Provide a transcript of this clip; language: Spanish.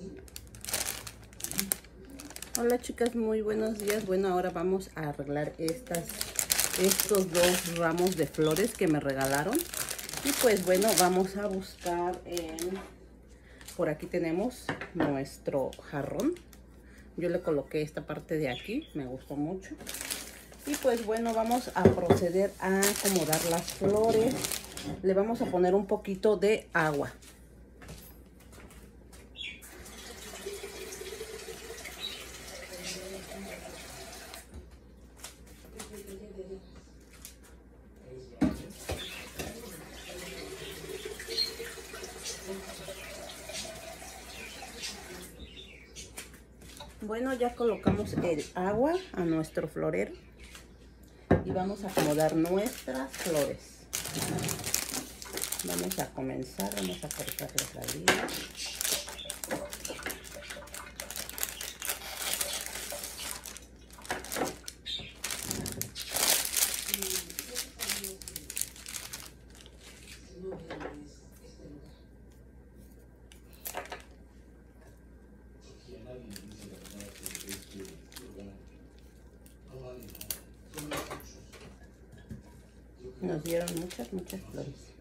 Hola chicas, muy buenos días. Bueno, ahora vamos a arreglar estos dos ramos de flores que me regalaron. Y pues bueno, vamos a buscar por aquí tenemos nuestro jarrón. Yo le coloqué esta parte de aquí, me gustó mucho. Y pues bueno, vamos a proceder a acomodar las flores. Le vamos a poner un poquito de agua. Bueno, ya colocamos el agua a nuestro florero y vamos a acomodar nuestras flores. Vamos a comenzar, vamos a cortarles la liga. Nos dieron muchas flores.